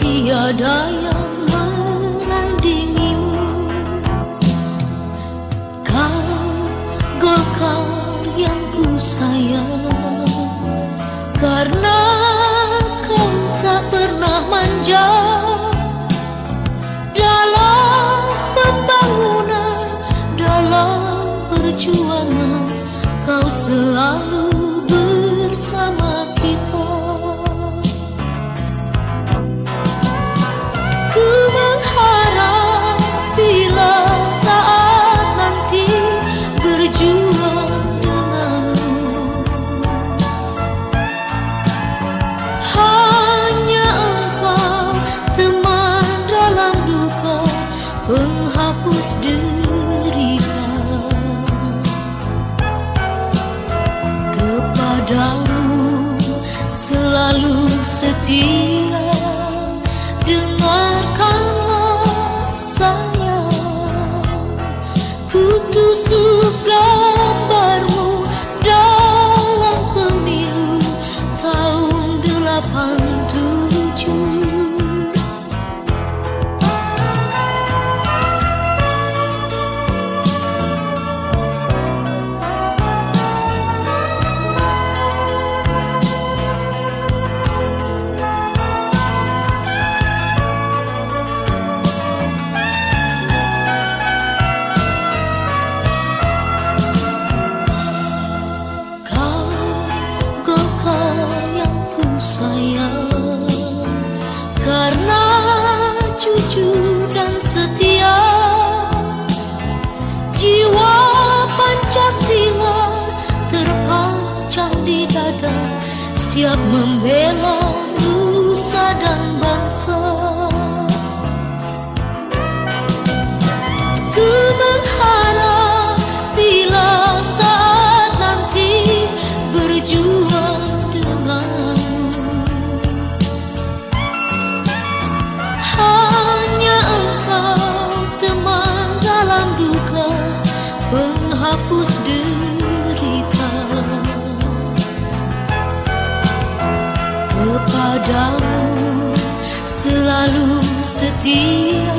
tiada yang menandingimu. Kau golkar yang ku sayang, karena kau tak pernah manja. Dalam pembangunan, dalam perjuangan, kau selalu bersama kita. Ku mengharap bila saat nanti berjuang denganmu, hanya engkau teman dalam duka, penghapus derita. Kepadamu selalu setia, dengarkanlah sayang, ku tusuk gambarmu dalam pemilu tahun 87. Sayang, karena jujur dan setia, jiwa Pancasila terpancang di dada, siap membela nusa dan bangsa. Ku mengharap bila saat nanti berjuang denganmu, hanya engkau teman dalam duka, penghapus derita. Kepadamu selalu setia,